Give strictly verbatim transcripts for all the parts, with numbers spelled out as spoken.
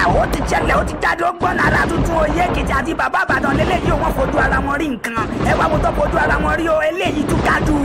ó ti ṣẹlẹ̀ ó ti jáde ó gbọ́n ara tuntun Oyè Èkìtì àti bàbá Ìbàdàn lélẹ́yìí ó wọ́n fojú ara wọn rí nǹkan ẹ wá mo tó fojú ara wọn rí o eléyìí tún kájú.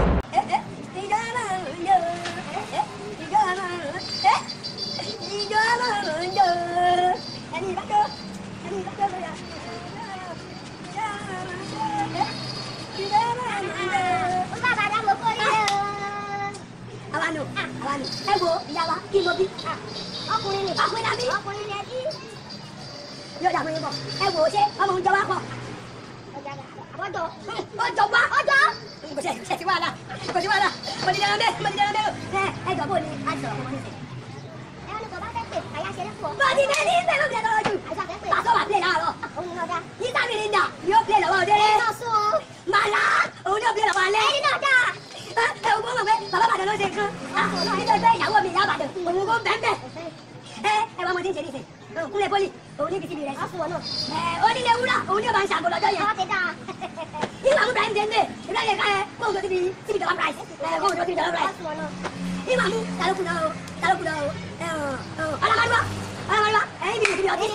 Awanu, awanu. Ẹ wo ìyá wa kí mo bí. Ọkùnrin ni. Ọkùnrin náà bí. Ọkùnrin ni ẹ bí. Yóò dàgbé yín bọ̀. Ẹ wo ṣé ọmọ òun jọ wá pọ̀. Àbọ̀jọ. Ọjọ́ wá. Ọjọ́. Kò sí ẹ̀ sí wàhálà. Kò sí wàhálà. Mo ti dẹ̀rọ̀ bẹ́ẹ̀. Mo ti dẹ̀rọ̀ bẹ́ẹ̀. Ẹ ẹ jọ bó ni a ti sọ̀rọ̀ fún wọn nísìnyí. Ẹ wọn ni kò bá fẹ́ pè àyà ṣe é fún ọ. Bọ́ọ̀dì bẹ́ẹ̀ ni ìfẹ́ ló fi ẹ̀ lọ́wọ́ jù. Pàṣọ wà pílẹ̀ láàárọ̀. Òun ni ọjà. Yíṣà mi ni dà yóò pílẹ̀ lọ́wọ́ òde. Ẹ náà sún. Màlá òun ni ó pílẹ̀ lọ́wọ́ alẹ́. Ẹyin náà dà. Ẹ ò gbọ́ mọ̀ pé bàbá Ìbàdàn ló ṣe kan. Nítorí pé ìyàwó mi ìyá Ìbàdàn òun kò bẹ́ẹ̀ bẹ́ẹ̀. Ẹ ẹ wọ́n mo ti ń ṣe níṣẹ́. Kúnlẹ̀ pólì òun ní bìtìbì rẹ̀. Ẹ onílé wúrà òun ní ó máa ń ṣàgbọ̀ lọ́jọ́ yẹn. Ìwà mú Ibrahim Dende Ibrahim yẹn ká ẹ kó o jọ síbi síbi dọ́là price. Ẹ kó o jọ síbi dọ́là price. Ìwà mú talókù náà o talókù náà o. Ẹ ọ ọlọ́mọdúnwá ọlọ́mọdúnwá ẹ̀yin bí ìbí ọtí.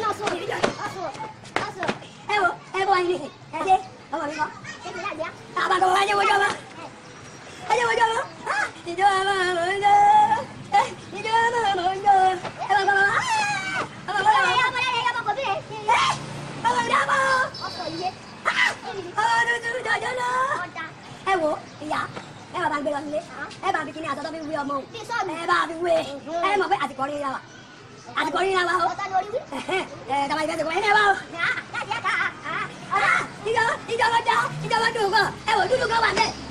Ẹ wo ẹ bọ́ wáyé níṣẹ́ ẹ dé ọmọ mi kọ́. Àbàkọ̀ wáyé wọjọ́ ọmọ. Wáyé wọjọ́ ọmọ. Ìjọba máa mọ̀ ń jẹ́. Ìjọba máa mọ̀ ń jẹ́. Ẹ bá bá bá. Ọmọ mi dàbọ̀. Ọmọ mi dàbọ̀. Ọmọ tuntun jọjọ lọ. Ẹ wo ìyá ẹ bá bá ń gbé lọ sílé ẹ bá fi kíní àtọ́tọ́ fi wé ọmọ o ẹ bá fi wé ẹ mọ̀ pé àtìkọ́ rí ra wa àtìkọ́ rí ra wa o ẹ tàbá ìfẹ́ sèkọ́ ẹ ní ẹ wá o. ìjọba ìjọba ìjọba dùn kọ ẹ wò dúdú kan wà bẹ́ẹ̀.